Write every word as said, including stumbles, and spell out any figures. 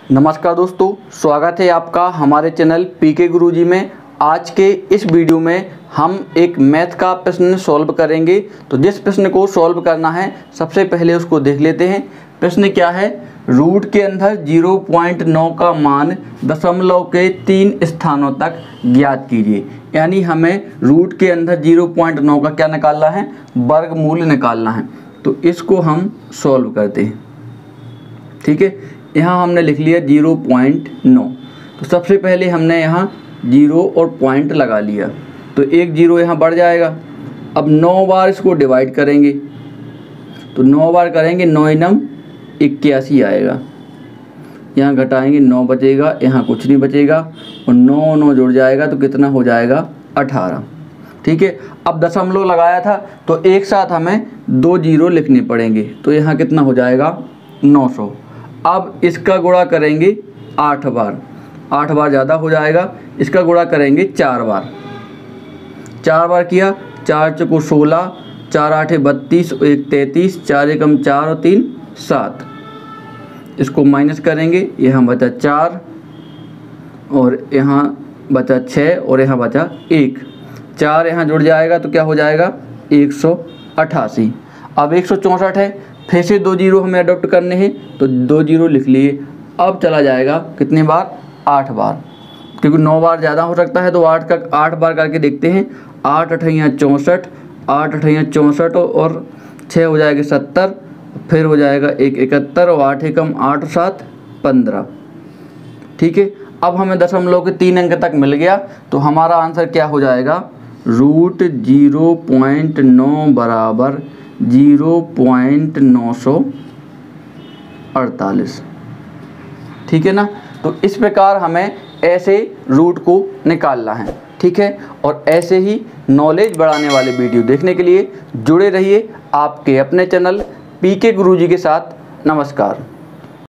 नमस्कार दोस्तों, स्वागत है आपका हमारे चैनल पीके गुरुजी में। आज के इस वीडियो में हम एक मैथ का प्रश्न सॉल्व करेंगे। तो जिस प्रश्न को सॉल्व करना है सबसे पहले उसको देख लेते हैं। प्रश्न क्या है? रूट के अंदर ज़ीरो पॉइंट नौ का मान दशमलव के तीन स्थानों तक ज्ञात कीजिए। यानी हमें रूट के अंदर ज़ीरो पॉइंट नौ का क्या निकालना है? वर्गमूल निकालना है। तो इसको हम सॉल्व करते हैं। ठीक है, यहाँ हमने लिख लिया ज़ीरो पॉइंट नौ। तो सबसे पहले हमने यहाँ जीरो और पॉइंट लगा लिया, तो एक जीरो यहाँ बढ़ जाएगा। अब नौ बार इसको डिवाइड करेंगे, तो नौ बार करेंगे, नौ नम इक्यासी आएगा। यहाँ घटाएंगे, नौ बचेगा, यहाँ कुछ नहीं बचेगा, और नौ नौ जुड़ जाएगा तो कितना हो जाएगा? अठारह। ठीक है, अब दशमलव लगाया था तो एक साथ हमें दो जीरो लिखने पड़ेंगे, तो यहाँ कितना हो जाएगा? नौ सौ। अब इसका गुणा करेंगे आठ बार, आठ बार ज़्यादा हो जाएगा। इसका गुणा करेंगे चार बार, चार बार किया, चार चौको सोलह, चार आठे बत्तीस, एक तैंतीस, चार एकम चार और तीन सात। इसको माइनस करेंगे, यहाँ बचा चार और यहाँ बचा छः और यहाँ बचा एक। चार यहाँ जुड़ जाएगा तो क्या हो जाएगा? एक सौ अट्ठासी। अब एक सौ चौंसठ है, फिर से दो जीरो हमें अडॉप्ट करने हैं, तो दो जीरो लिख लिए। अब चला जाएगा कितने बार? आठ बार, क्योंकि नौ बार ज़्यादा हो सकता है तो आठ का आठ बार करके देखते हैं। आठ अठैया चौंसठ, आठ अठैया चौंसठ और छः हो जाएगा सत्तर, फिर हो जाएगा एक इकहत्तर और आठ एकम आठ सात पंद्रह। ठीक है, अब हमें दशमलव के तीन अंक तक मिल गया, तो हमारा आंसर क्या हो जाएगा? रूट जीरो पॉइंट नौ बराबर जीरो पॉइंट नौ सौ अड़तालीस। ठीक है ना? तो इस प्रकार हमें ऐसे रूट को निकालना है। ठीक है, और ऐसे ही नॉलेज बढ़ाने वाले वीडियो देखने के लिए जुड़े रहिए आपके अपने चैनल पीके गुरुजी के साथ। नमस्कार।